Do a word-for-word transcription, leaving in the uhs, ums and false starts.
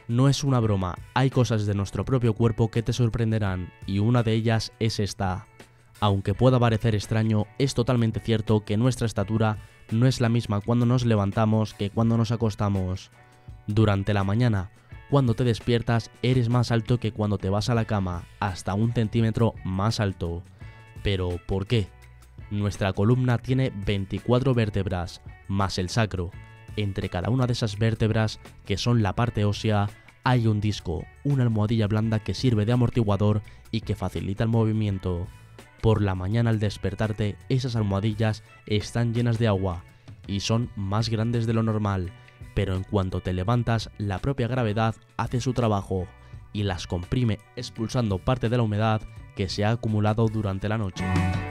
No es una broma, hay cosas de nuestro propio cuerpo que te sorprenderán, y una de ellas es esta. Aunque pueda parecer extraño, es totalmente cierto que nuestra estatura no es la misma cuando nos levantamos que cuando nos acostamos. Durante la mañana, cuando te despiertas, eres más alto que cuando te vas a la cama, hasta un centímetro más alto. ¿Pero por qué? Nuestra columna tiene veinticuatro vértebras, más el sacro. Entre cada una de esas vértebras, que son la parte ósea, hay un disco, una almohadilla blanda que sirve de amortiguador y que facilita el movimiento. Por la mañana al despertarte, esas almohadillas están llenas de agua y son más grandes de lo normal, pero en cuanto te levantas, la propia gravedad hace su trabajo y las comprime expulsando parte de la humedad que se ha acumulado durante la noche.